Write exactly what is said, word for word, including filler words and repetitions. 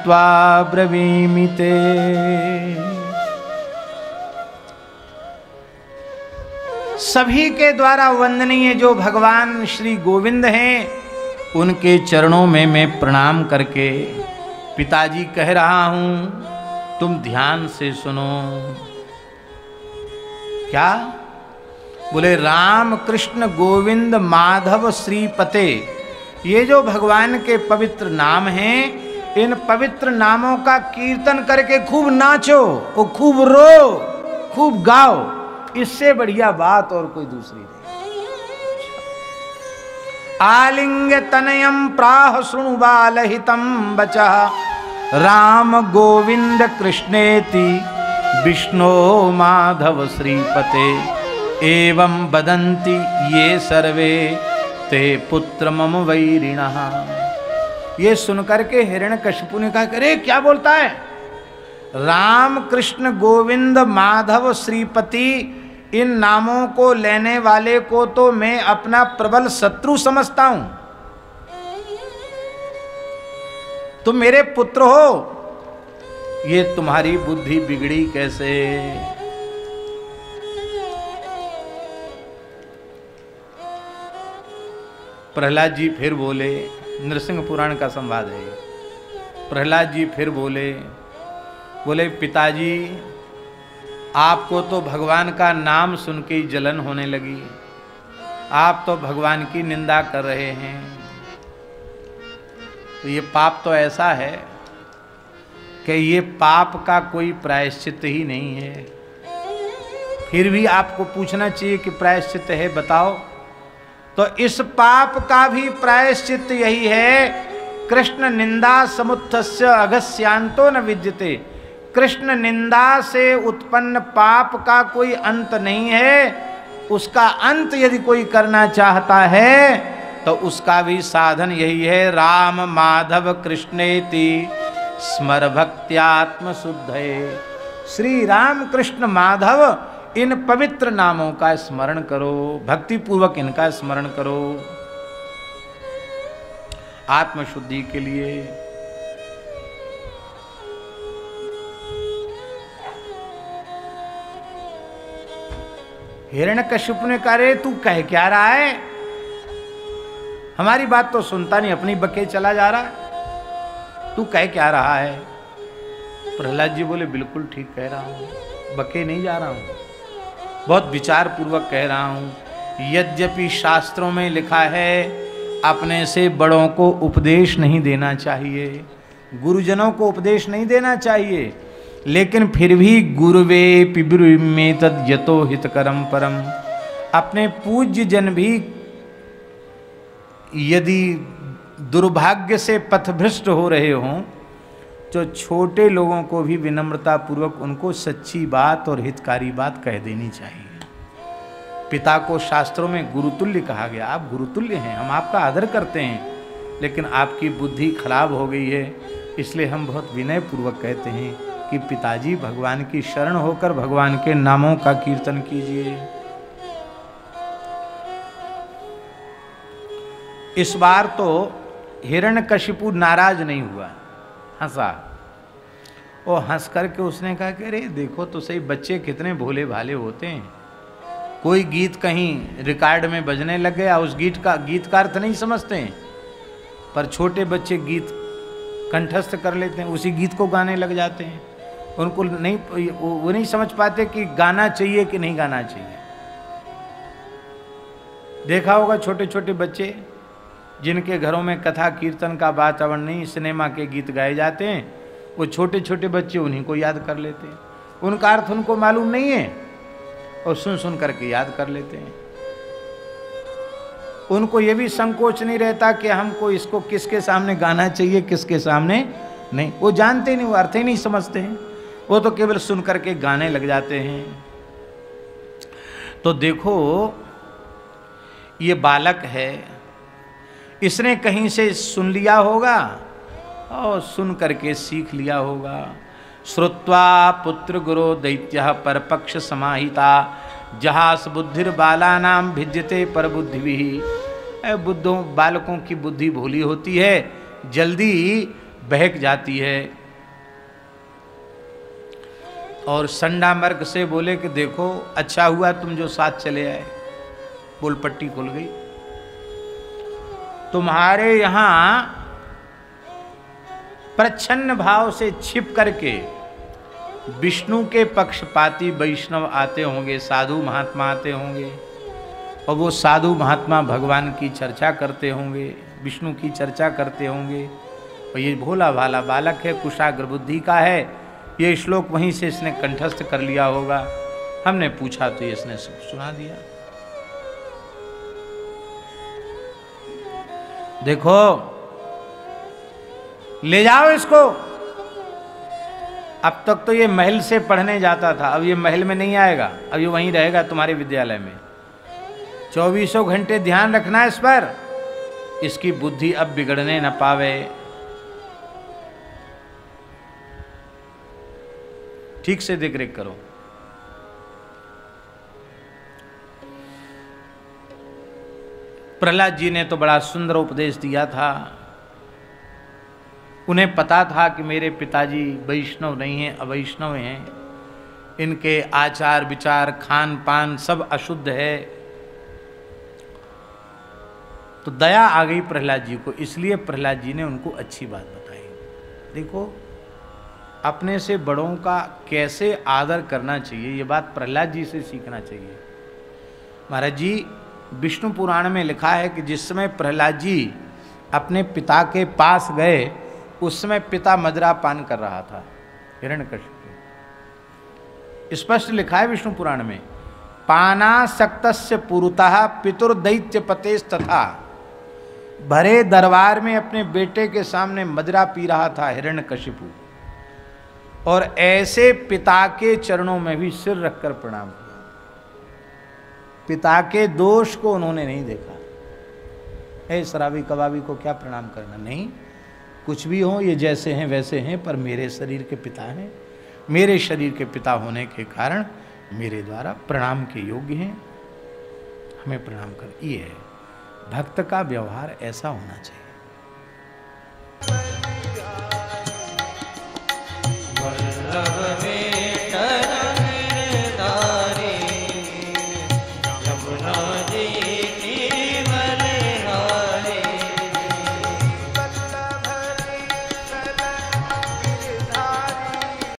नत्वा ब्रवीमि ते। सभी के द्वारा वंदनीय जो भगवान श्री गोविंद हैं, उनके चरणों में मैं प्रणाम करके पिताजी कह रहा हूं, तुम ध्यान से सुनो। क्या बोले? राम कृष्ण गोविंद माधव श्रीपते, ये जो भगवान के पवित्र नाम हैं, इन पवित्र नामों का कीर्तन करके खूब नाचो और खूब रो, खूब गाओ। इससे बढ़िया बात और कोई दूसरी नहीं। आलिंग तनयम प्राह शृणु बालहितम बचः, राम गोविंद कृष्णेति विष्णो माधव श्रीपते, एवं वदन्ति ये सर्वे ते पुत्र मम वैरिणः। ये सुनकर के हिरण्यकशिपु ने कहा, अरे क्या बोलता है? राम कृष्ण गोविंद माधव श्रीपति, इन नामों को लेने वाले को तो मैं अपना प्रबल शत्रु समझता हूं। तुम मेरे पुत्र हो, ये तुम्हारी बुद्धि बिगड़ी कैसे? प्रहलाद जी फिर बोले, नृसिंह पुराण का संवाद है। प्रहलाद जी फिर बोले, बोले पिताजी, आपको तो भगवान का नाम सुन के ही जलन होने लगी, आप तो भगवान की निंदा कर रहे हैं। तो ये पाप तो ऐसा है कि ये पाप का कोई प्रायश्चित ही नहीं है। फिर भी आपको पूछना चाहिए कि प्रायश्चित है, बताओ। तो इस पाप का भी प्रायश्चित यही है, कृष्ण निंदा समुत्थस्य अगस्यांतो न विद्यते। कृष्ण निंदा से उत्पन्न पाप का कोई अंत नहीं है। उसका अंत यदि कोई करना चाहता है तो उसका भी साधन यही है, राम माधव कृष्णेति स्मर भक्त्यात्म शुद्धये। श्री राम कृष्ण माधव, इन पवित्र नामों का स्मरण करो, भक्ति पूर्वक इनका स्मरण करो आत्मशुद्धि के लिए। हिरण्यकशिपु ने कहा, रे तू कह क्या रहा है? हमारी बात तो सुनता नहीं, अपनी बके चला जा रहा है। तू कह क्या रहा है? प्रहलाद जी बोले, बिल्कुल ठीक कह रहा हूं, बके नहीं जा रहा हूं, बहुत विचार पूर्वक कह रहा हूं। यद्यपि शास्त्रों में लिखा है अपने से बड़ों को उपदेश नहीं देना चाहिए, गुरुजनों को उपदेश नहीं देना चाहिए, लेकिन फिर भी गुरुवे पिब्रुमे तद यतो हितकरम परम। अपने पूज्य जन भी यदि दुर्भाग्य से पथभ्रष्ट हो रहे हों तो छोटे लोगों को भी विनम्रता पूर्वक उनको सच्ची बात और हितकारी बात कह देनी चाहिए। पिता को शास्त्रों में गुरुतुल्य कहा गया, आप गुरुतुल्य हैं, हम आपका आदर करते हैं, लेकिन आपकी बुद्धि खराब हो गई है, इसलिए हम बहुत विनय पूर्वक कहते हैं कि पिताजी भगवान की शरण होकर भगवान के नामों का कीर्तन कीजिए। इस बार तो हिरण्यकशिपु नाराज नहीं हुआ, हंसा। और हंस करके उसने कहा कि अरे देखो तो सही, बच्चे कितने भोले भाले होते हैं। कोई गीत कहीं रिकॉर्ड में बजने लग गया, उस गीत का गीत का अर्थ नहीं समझते हैं, पर छोटे बच्चे गीत कंठस्थ कर लेते हैं, उसी गीत को गाने लग जाते हैं। उनको नहीं, वो नहीं समझ पाते कि गाना चाहिए कि नहीं गाना चाहिए। देखा होगा छोटे छोटे बच्चे जिनके घरों में कथा कीर्तन का वातावरण नहीं, सिनेमा के गीत गाए जाते हैं, वो छोटे छोटे बच्चे उन्हीं को याद कर लेते हैं। उनका अर्थ उनको मालूम नहीं है और सुन सुन करके याद कर लेते हैं। उनको ये भी संकोच नहीं रहता कि हमको इसको किसके सामने गाना चाहिए, किसके सामने नहीं। वो जानते नहीं, वो अर्थ ही नहीं समझते हैं, वो तो केवल सुन करके गाने लग जाते हैं। तो देखो ये बालक है, इसने कहीं से सुन लिया होगा और सुन करके सीख लिया होगा। श्रुत्वा पुत्र गुरो दैत्य परपक्ष समाहिता जहास बुद्धिर बालानाम भिद्यते पर बुद्धि भी। बुद्धों बालकों की बुद्धि भोली होती है, जल्दी बहक जाती है। और संडामर्क से बोले कि देखो अच्छा हुआ तुम जो साथ चले आए। बोल पट्टी खुल गई। तुम्हारे यहां प्रच्छन्न भाव से छिप करके विष्णु के पक्षपाती वैष्णव आते होंगे, साधु महात्मा आते होंगे, और वो साधु महात्मा भगवान की चर्चा करते होंगे, विष्णु की चर्चा करते होंगे। और ये भोला भाला बालक है, कुशाग्र बुद्धि का है, ये श्लोक वहीं से इसने कंठस्थ कर लिया होगा। हमने पूछा तो इसने सुना दिया। देखो ले जाओ इसको। अब तक तो ये महल से पढ़ने जाता था, अब ये महल में नहीं आएगा, अब ये वहीं रहेगा तुम्हारे विद्यालय में। चौबीसों घंटे ध्यान रखना इस पर, इसकी बुद्धि अब बिगड़ने न पावे। ठीक से देख रेख करो। प्रहलाद जी ने तो बड़ा सुंदर उपदेश दिया था। उन्हें पता था कि मेरे पिताजी वैष्णव नहीं हैं, अवैष्णव हैं, इनके आचार विचार खान पान सब अशुद्ध है। तो दया आ गई प्रहलाद जी को, इसलिए प्रहलाद जी ने उनको अच्छी बात बताई। देखो अपने से बड़ों का कैसे आदर करना चाहिए, ये बात प्रहलाद जी से सीखना चाहिए। महाराज जी विष्णु पुराण में लिखा है कि जिस समय प्रहलाद जी अपने पिता के पास गए उस समय पिता मदिरा पान कर रहा था, हिरण्यकशिपु। स्पष्ट लिखा है विष्णु पुराण में, पानासक्तस्य पुरुतः पितुर्दैत्य पतेस्तथा। भरे दरबार में अपने बेटे के सामने मदिरा पी रहा था हिरण्यकशिपु, और ऐसे पिता के चरणों में भी सिर रखकर प्रणाम किया। पिता के दोष को उन्होंने नहीं देखा। ए शराबी कबाबी को क्या प्रणाम करना, नहीं, कुछ भी हो ये जैसे हैं वैसे हैं, पर मेरे शरीर के पिता हैं, मेरे शरीर के पिता होने के कारण मेरे द्वारा प्रणाम के योग्य हैं, हमें प्रणाम कर। ये है भक्त का व्यवहार, ऐसा होना चाहिए।